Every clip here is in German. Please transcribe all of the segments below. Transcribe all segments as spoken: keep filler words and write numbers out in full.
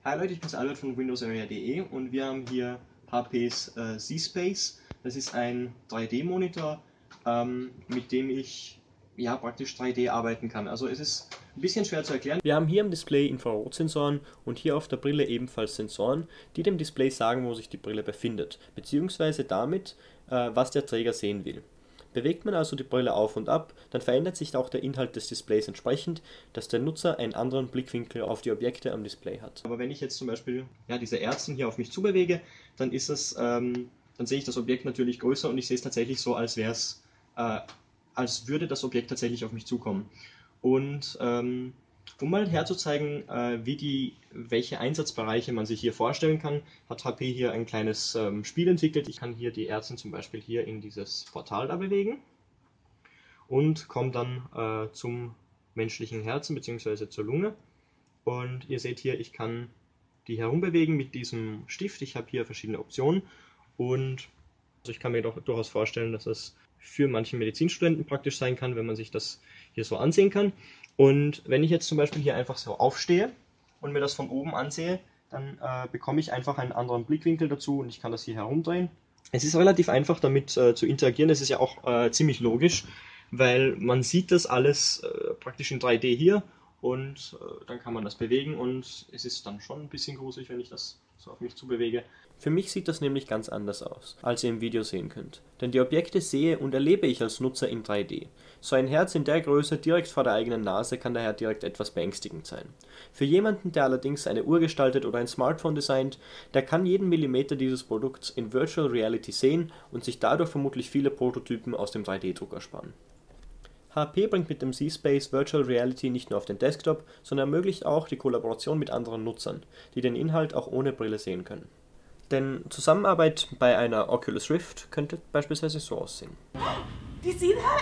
Hi Leute, ich bin Albert von windows area punkt de und wir haben hier H Ps äh, Z-Space. Das ist ein drei D Monitor, ähm, mit dem ich ja, praktisch drei D arbeiten kann. Also es ist ein bisschen schwer zu erklären. Wir haben hier im Display Infrarotsensoren und hier auf der Brille ebenfalls Sensoren, die dem Display sagen, wo sich die Brille befindet, beziehungsweise damit, äh, was der Träger sehen will. Bewegt man also die Brille auf und ab, dann verändert sich auch der Inhalt des Displays entsprechend, dass der Nutzer einen anderen Blickwinkel auf die Objekte am Display hat. Aber wenn ich jetzt zum Beispiel ja, diese Erzen hier auf mich zubewege, dann ist es, ähm, dann sehe ich das Objekt natürlich größer und ich sehe es tatsächlich so, als wäre es, äh, als würde das Objekt tatsächlich auf mich zukommen. Und ähm, um mal herzuzeigen, äh, wie die, welche Einsatzbereiche man sich hier vorstellen kann, hat H P hier ein kleines ähm, Spiel entwickelt. Ich kann hier die Erzen zum Beispiel hier in dieses Portal da bewegen und komme dann äh, zum menschlichen Herzen bzw. zur Lunge. Und ihr seht hier, ich kann die herumbewegen mit diesem Stift. Ich habe hier verschiedene Optionen und also ich kann mir doch durchaus vorstellen, dass es für manche Medizinstudenten praktisch sein kann, wenn man sich das hier so ansehen kann. Und wenn ich jetzt zum Beispiel hier einfach so aufstehe und mir das von oben ansehe, dann äh, bekomme ich einfach einen anderen Blickwinkel dazu und ich kann das hier herumdrehen. Es ist relativ einfach damit äh, zu interagieren, es ist ja auch äh, ziemlich logisch, weil man sieht das alles äh, praktisch in drei D hier und äh, dann kann man das bewegen und es ist dann schon ein bisschen gruselig, wenn ich das so auf mich zubewege. Für mich sieht das nämlich ganz anders aus, als ihr im Video sehen könnt. Denn die Objekte sehe und erlebe ich als Nutzer in drei D. So ein Herz in der Größe direkt vor der eigenen Nase kann daher direkt etwas beängstigend sein. Für jemanden, der allerdings eine Uhr gestaltet oder ein Smartphone designt, der kann jeden Millimeter dieses Produkts in Virtual Reality sehen und sich dadurch vermutlich viele Prototypen aus dem drei D-Druck ersparen. H P bringt mit dem Z-Space Virtual Reality nicht nur auf den Desktop, sondern ermöglicht auch die Kollaboration mit anderen Nutzern, die den Inhalt auch ohne Brille sehen können. Denn Zusammenarbeit bei einer Oculus Rift könnte beispielsweise so aussehen. Do you see that?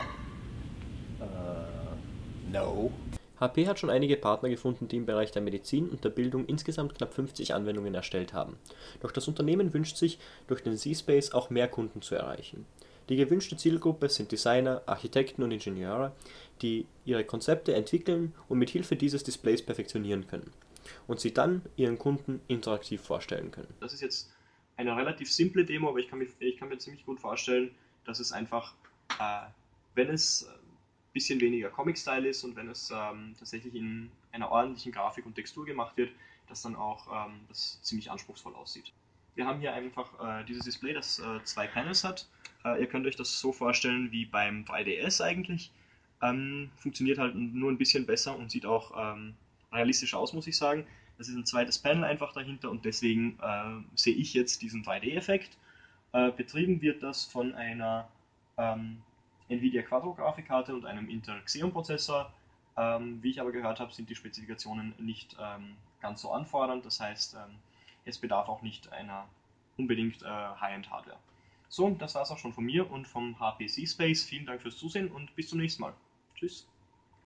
Uh, no. H P hat schon einige Partner gefunden, die im Bereich der Medizin und der Bildung insgesamt knapp fünfzig Anwendungen erstellt haben. Doch das Unternehmen wünscht sich, durch den Z-Space auch mehr Kunden zu erreichen. Die gewünschte Zielgruppe sind Designer, Architekten und Ingenieure, die ihre Konzepte entwickeln und mit Hilfe dieses Displays perfektionieren können und sie dann ihren Kunden interaktiv vorstellen können. Das ist jetzt eine relativ simple Demo, aber ich kann mir, ich kann mir ziemlich gut vorstellen, dass es einfach, äh, wenn es ein bisschen weniger Comic-Style ist und wenn es ähm, tatsächlich in einer ordentlichen Grafik und Textur gemacht wird, dass dann auch ähm, das ziemlich anspruchsvoll aussieht. Wir haben hier einfach äh, dieses Display, das äh, zwei Panels hat. Äh, ihr könnt euch das so vorstellen wie beim drei D S eigentlich. Ähm, funktioniert halt nur ein bisschen besser und sieht auch ähm, realistisch aus, muss ich sagen. Das ist ein zweites Panel einfach dahinter und deswegen äh, sehe ich jetzt diesen drei D-Effekt. Äh, betrieben wird das von einer ähm, Nvidia Quadro Grafikkarte und einem Intel Xeon Prozessor. Ähm, wie ich aber gehört habe, sind die Spezifikationen nicht ähm, ganz so anfordernd. Das heißt, ähm, es bedarf auch nicht einer unbedingt äh, High-End-Hardware. So, das war es auch schon von mir und vom H P Z-Space. Vielen Dank fürs Zusehen und bis zum nächsten Mal. Tschüss.